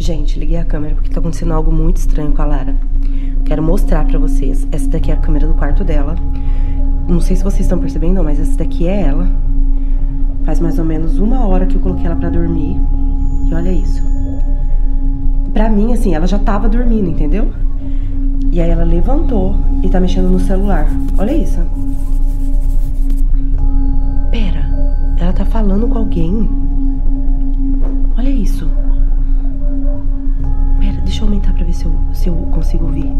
Gente, liguei a câmera porque tá acontecendo algo muito estranho com a Lara. Quero mostrar pra vocês. Essa daqui é a câmera do quarto dela. Não sei se vocês estão percebendo, mas essa daqui é ela. Faz mais ou menos 1 hora que eu coloquei ela pra dormir. E olha isso. Pra mim, assim, ela já tava dormindo, entendeu? E aí ela levantou e tá mexendo no celular. Olha isso. Pera, ela tá falando com alguém. Olha isso. Pera, deixa eu aumentar pra ver se eu consigo ouvir.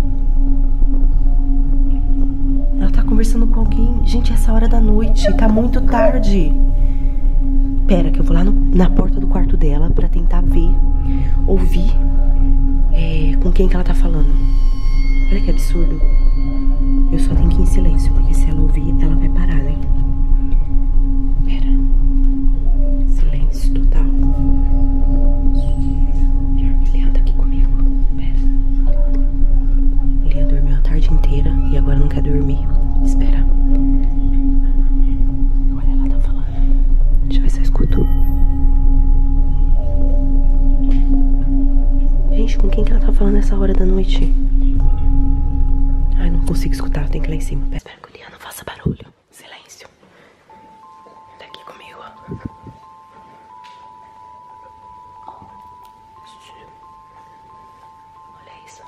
Ela tá conversando com alguém. Gente, essa hora da noite, tá muito tarde. Pera, que eu vou lá na porta do quarto dela pra tentar ouvir com quem que ela tá falando. Olha que absurdo. Eu só tenho que ir em silêncio, porque se ela ouvir, ela vai parar, né? Pera. Silêncio total. Pior que Leandro tá aqui comigo. Pera. Leandro dormiu a tarde inteira e agora não quer dormir. Espera. Olha, ela tá falando. Deixa eu ver se eu escuto. Gente, com quem que ela tá falando nessa hora da noite? Ai, não consigo escutar, tem que ir lá em cima. Espera que o Leandro não faça barulho. Silêncio. Tá aqui comigo, ó. Olha isso.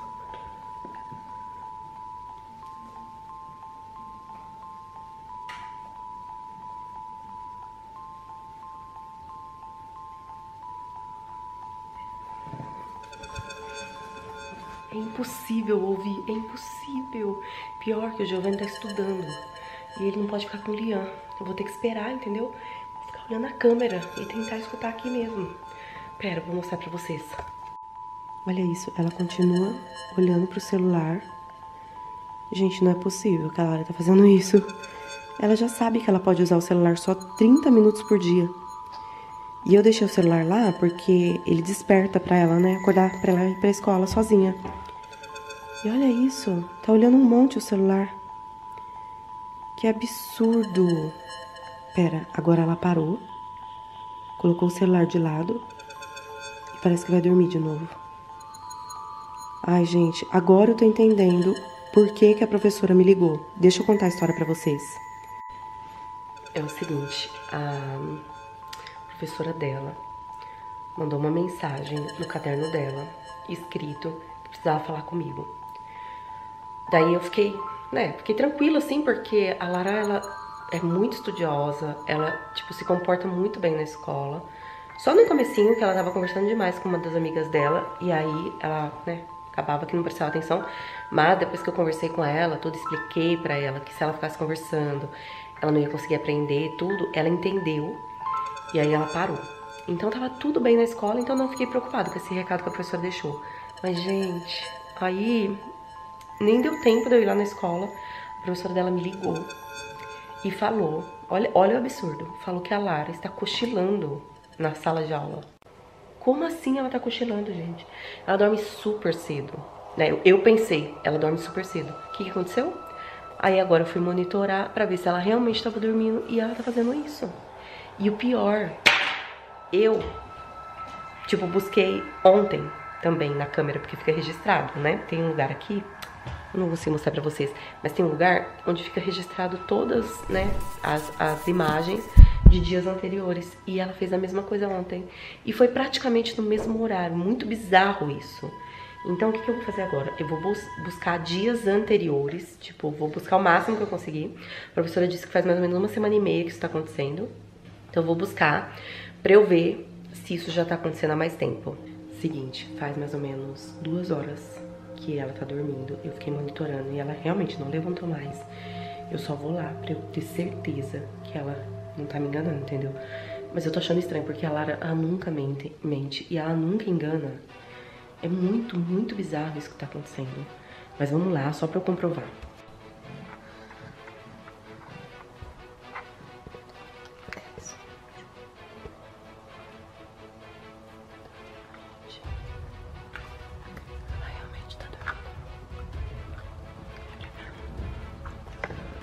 É impossível ouvir, é impossível. Pior que o Giovanni tá estudando e ele não pode ficar com o Lian. Eu vou ter que esperar, entendeu? Vou ficar olhando a câmera e tentar escutar aqui mesmo. Pera, eu vou mostrar pra vocês. Olha isso, ela continua olhando pro celular. Gente, não é possível que a Lara tá fazendo isso. Ela já sabe que ela pode usar o celular só 30 minutos por dia. E eu deixei o celular lá porque ele desperta pra ela, né? Acordar pra ela ir pra escola sozinha. E olha isso, tá olhando um monte o celular. Que absurdo. Pera, agora ela parou. Colocou o celular de lado. E parece que vai dormir de novo. Ai, gente, agora eu tô entendendo por que a professora me ligou. Deixa eu contar a história pra vocês. É o seguinte, a professora dela mandou uma mensagem no caderno dela, escrito que precisava falar comigo. Daí eu fiquei tranquila, assim, porque a Lara, ela é muito estudiosa, ela, tipo, se comporta muito bem na escola. Só no comecinho que ela tava conversando demais com uma das amigas dela, e aí ela, né, acabava que não prestava atenção. Mas depois que eu conversei com ela, tudo, expliquei pra ela que se ela ficasse conversando, ela não ia conseguir aprender tudo, ela entendeu. E aí ela parou. Então tava tudo bem na escola, então não fiquei preocupada com esse recado que a professora deixou. Mas, gente, aí nem deu tempo de eu ir lá na escola. A professora dela me ligou e falou, olha o absurdo, falou que a Lara está cochilando na sala de aula. Como assim ela tá cochilando, gente? Ela dorme super cedo, né? Eu pensei, ela dorme super cedo. O que aconteceu? Aí agora eu fui monitorar pra ver se ela realmente estava dormindo e ela tá fazendo isso. E o pior, eu, tipo, busquei ontem também na câmera, porque fica registrado, né? Tem um lugar aqui, eu não vou mostrar pra vocês, mas tem um lugar onde fica registrado todas, né, as imagens de dias anteriores. E ela fez a mesma coisa ontem. E foi praticamente no mesmo horário, muito bizarro isso. Então o que eu vou fazer agora? Eu vou buscar dias anteriores, tipo, vou buscar o máximo que eu conseguir. A professora disse que faz mais ou menos 1 semana e meia que isso tá acontecendo. Então eu vou buscar pra eu ver se isso já tá acontecendo há mais tempo. Seguinte, faz mais ou menos 2 horas que ela tá dormindo. Eu fiquei monitorando e ela realmente não levantou mais. Eu só vou lá pra eu ter certeza que ela não tá me enganando, entendeu? Mas eu tô achando estranho, porque a Lara, ela nunca mente e ela nunca engana. É muito, muito bizarro isso que tá acontecendo. Mas vamos lá, só pra eu comprovar.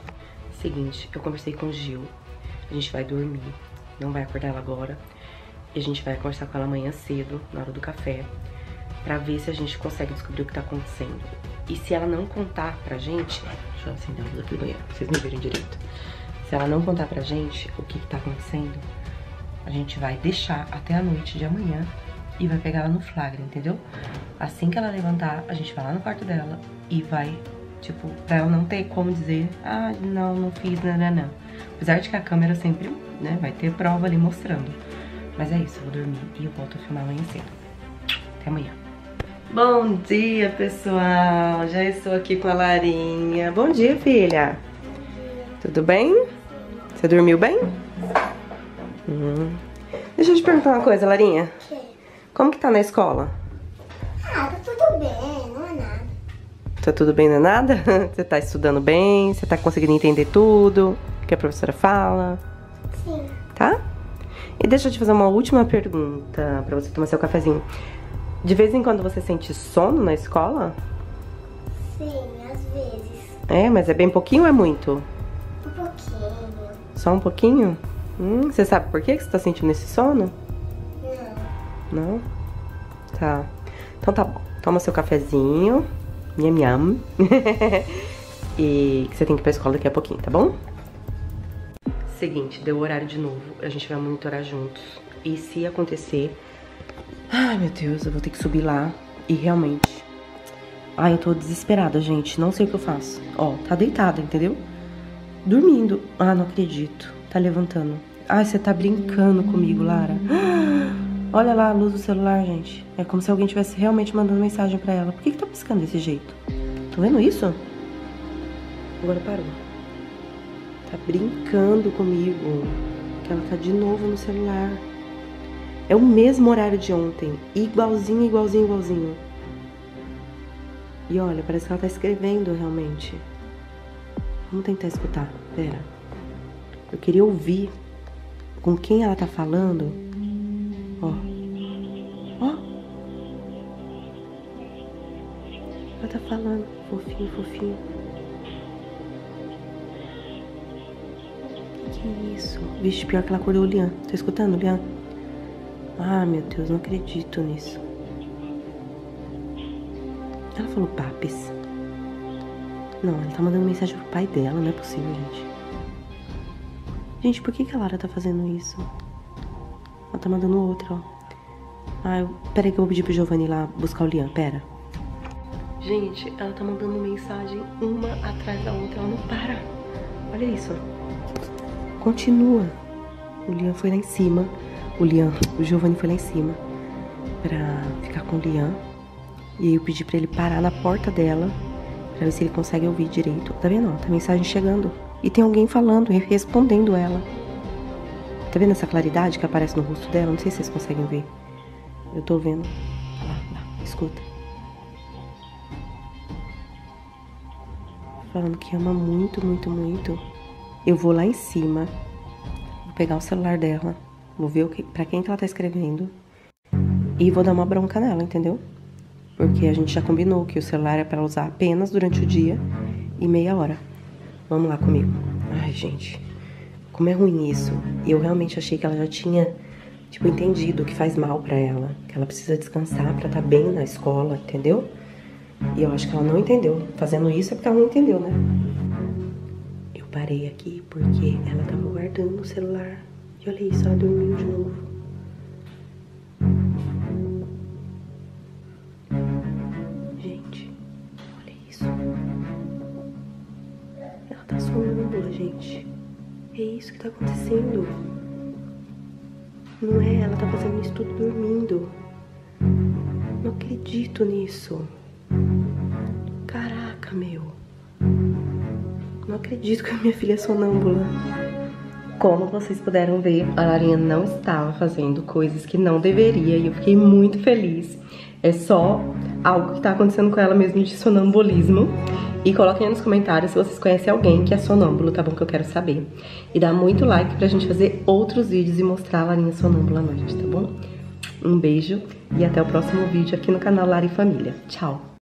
Seguinte, eu conversei com o Gil. A gente vai dormir. Não vai acordar ela agora. E a gente vai conversar com ela amanhã cedo, na hora do café, pra ver se a gente consegue descobrir o que tá acontecendo. E se ela não contar pra gente... Deixa eu acender a luz aqui do banheiro, pra vocês me verem direito. Se ela não contar pra gente o que tá acontecendo, a gente vai deixar até a noite de amanhã e vai pegar ela no flagra, entendeu? Assim que ela levantar, a gente vai lá no quarto dela e vai, tipo, pra ela não ter como dizer, ah, não fiz, não. Apesar de que a câmera sempre, né, vai ter prova ali mostrando. Mas é isso, eu vou dormir e eu volto a filmar amanhã cedo. Até amanhã. Bom dia, pessoal. Já estou aqui com a Larinha. Bom dia, filha. Tudo bem? Você dormiu bem? Deixa eu te perguntar uma coisa, Larinha. O quê? Como que tá na escola? Ah, tá tudo bem, não é nada. Tá tudo bem, não é nada? Você tá estudando bem? Você tá conseguindo entender tudo que a professora fala? Sim. Tá? E deixa eu te fazer uma última pergunta pra você tomar seu cafezinho. De vez em quando você sente sono na escola? Sim, às vezes. É, mas é bem pouquinho ou é muito? Um pouquinho. Só um pouquinho? Você sabe por que você tá sentindo esse sono? Não. Não? Tá. Então tá bom. Toma seu cafezinho. Nham, nham. E que você tem que ir pra escola daqui a pouquinho, tá bom? Seguinte, deu o horário de novo. A gente vai monitorar juntos. E se acontecer... Ai, meu Deus, eu vou ter que subir lá. E realmente... Ai, eu tô desesperada, gente. Não sei o que eu faço. Ó, tá deitada, entendeu? Dormindo. Ah, não acredito. Tá levantando. Ai, você tá brincando comigo, Lara. Olha lá a luz do celular, gente. É como se alguém tivesse realmente mandando mensagem pra ela. Por que tá piscando desse jeito? Tá vendo isso? Agora parou. Tá brincando comigo. Que ela tá de novo no celular. É o mesmo horário de ontem. Igualzinho, igualzinho, igualzinho. E olha, parece que ela tá escrevendo realmente. Vamos tentar escutar. Pera. Eu queria ouvir com quem ela tá falando. Ó. Ó. Ela tá falando. Fofinho, fofinho. Que é isso? Vixe, pior que ela acordou o Lian. Tá escutando, Lian? Ah, meu Deus, não acredito nisso. Ela falou papis. Não, ela tá mandando mensagem pro pai dela, não é possível, gente. Gente, por que a Lara tá fazendo isso? Ela tá mandando outra, ó. Ah, peraí que eu vou pedir pro Giovanni ir lá buscar o Lian, pera. Gente, ela tá mandando mensagem uma atrás da outra, ela não para. Olha isso. Continua. O Lian foi lá em cima. O Giovanni foi lá em cima pra ficar com o Lian. E aí eu pedi pra ele parar na porta dela pra ver se ele consegue ouvir direito. Tá vendo? Tá a mensagem chegando. E tem alguém falando, respondendo ela. Tá vendo essa claridade que aparece no rosto dela? Não sei se vocês conseguem ver. Eu tô vendo. Olha lá, escuta. Falando que ama muito, muito, muito. Eu vou lá em cima. Vou pegar o celular dela. Vou ver pra quem que ela tá escrevendo. E vou dar uma bronca nela, entendeu? Porque a gente já combinou que o celular é pra usar apenas durante o dia e meia hora. Vamos lá comigo. Ai, gente. Como é ruim isso. Eu realmente achei que ela já tinha, tipo, entendido que faz mal pra ela. Que ela precisa descansar pra estar bem na escola, entendeu? E eu acho que ela não entendeu. Fazendo isso é porque ela não entendeu, né? Eu parei aqui porque ela tava guardando o celular. E olha isso, ela dormiu de novo. Gente, olha isso. Ela tá sonâmbula, gente. É isso que tá acontecendo. Não é? Ela tá fazendo isso tudo dormindo. Não acredito nisso. Caraca, meu. Não acredito que a minha filha é sonâmbula. Como vocês puderam ver, a Larinha não estava fazendo coisas que não deveria e eu fiquei muito feliz. É só algo que tá acontecendo com ela mesmo de sonambulismo. E coloquem aí nos comentários se vocês conhecem alguém que é sonâmbulo, tá bom? Que eu quero saber. E dá muito like pra gente fazer outros vídeos e mostrar a Larinha sonâmbula à noite, tá bom? Um beijo e até o próximo vídeo aqui no canal Lara e Família. Tchau!